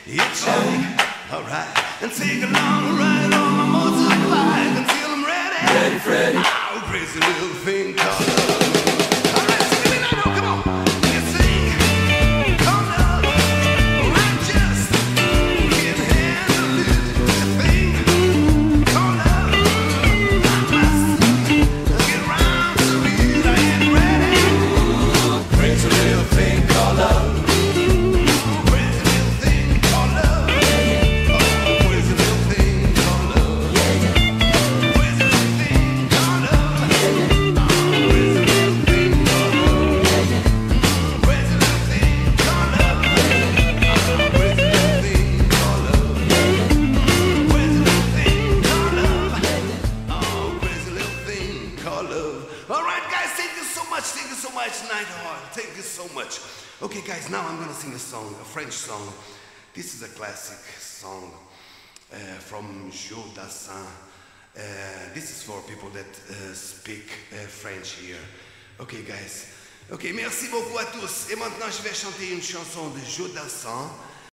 hitchhike, alright, and take a long ride on my motorbike until I'm ready. Ready, Freddy. Oh, crazy little thing called love. Alright, sing it now, come on. Let's sing called love. I just can't handle it. A thing called love. I must get around to it. I ain't ready. Crazy little thing called love. Nightheart, thank you so much. Okay, guys, now I'm gonna sing a song, a French song. This is a classic song from Joe Dassin. This is for people that speak French here. Okay, guys. Ok, merci beaucoup à tous. Et maintenant, je vais chanter une chanson de Joe Dassin.